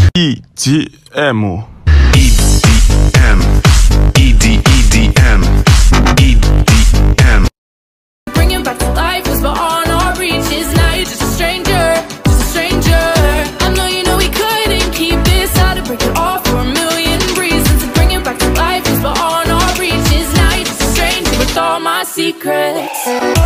EDM. Bringing back to life was beyond our reaches. Now you're just a stranger, just a stranger. I know we couldn't keep this out and break it off for a million reasons. And bringing back to life was beyond our reaches. Now you're just a stranger with all my secrets.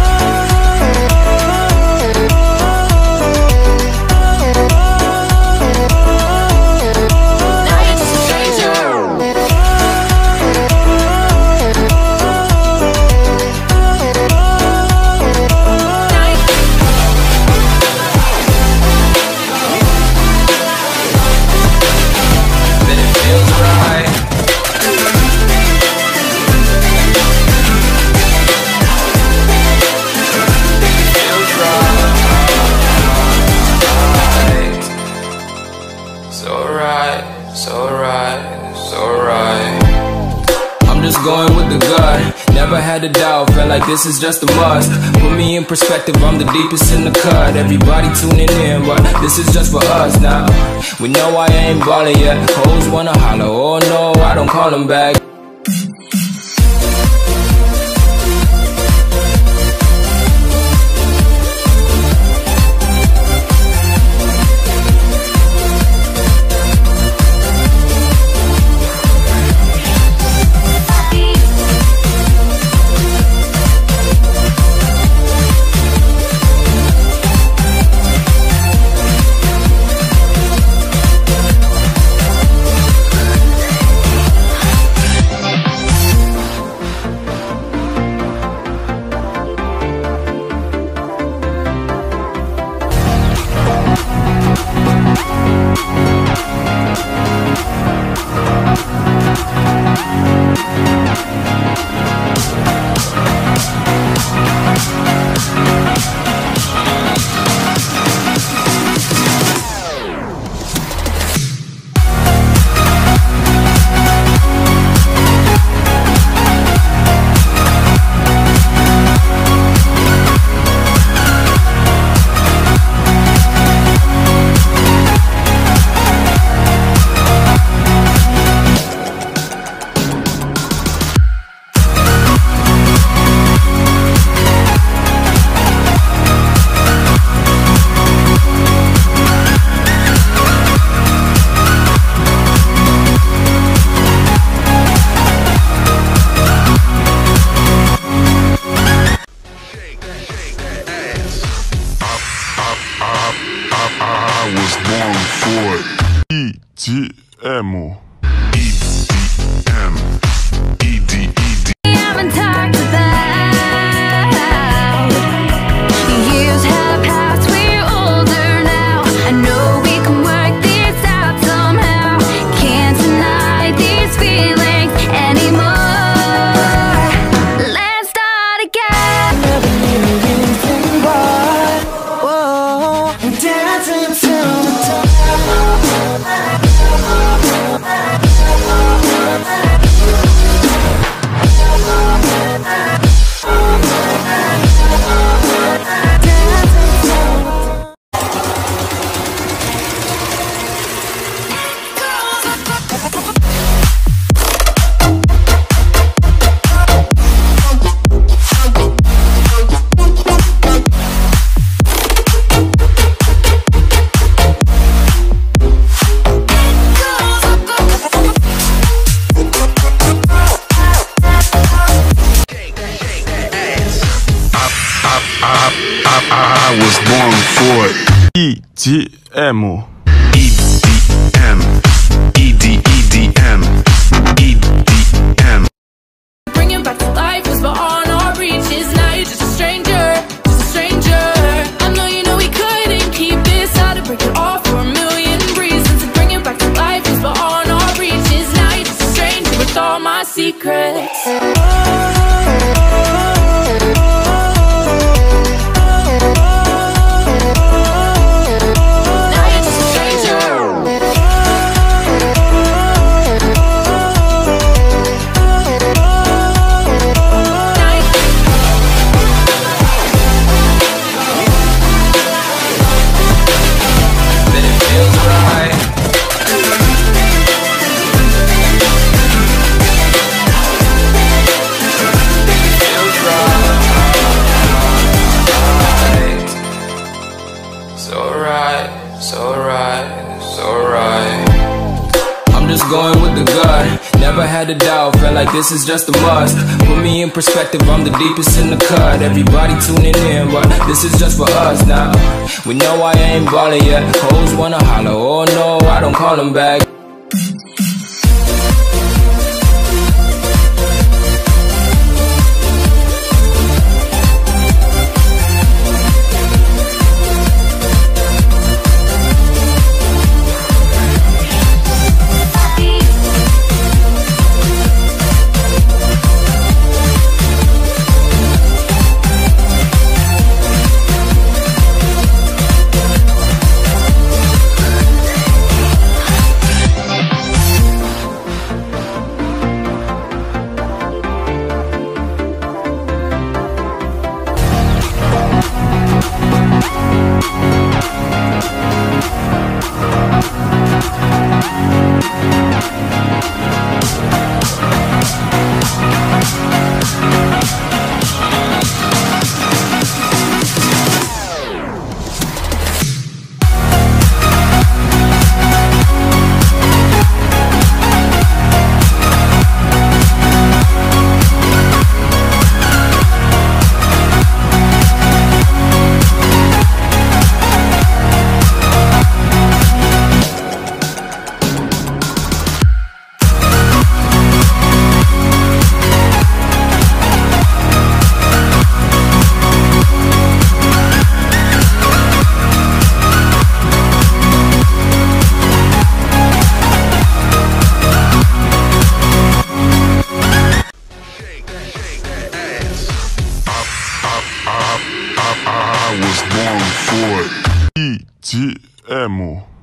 Going with the gut, never had a doubt, felt like this is just a must. Put me in perspective, I'm the deepest in the cut. Everybody tuning in, but this is just for us now. We know I ain't ballin' yet, hoes wanna holler, oh no, I don't call them back. I was born for it. EDM. Haven't talked about. Years have passed, we're older now. I know we can work this out somehow. Can't deny these feelings anymore. Let's start again. Whoa, dancing till the dawn. I was born for it. EDM. Bringing back to life was beyond our reaches. Now you're just a stranger, just a stranger. I know we couldn't keep this out and break it off for a million reasons. And bringing back to life was beyond our reaches. Now you're just a stranger with all my secrets. just going with the gut. Never had a doubt, felt like this is just a must. Put me in perspective, I'm the deepest in the cut. Everybody tuning in, but this is just for us now. We know I ain't ballin' yet. Hoes wanna holler, oh no, I don't call them back. I was born for it. ETM.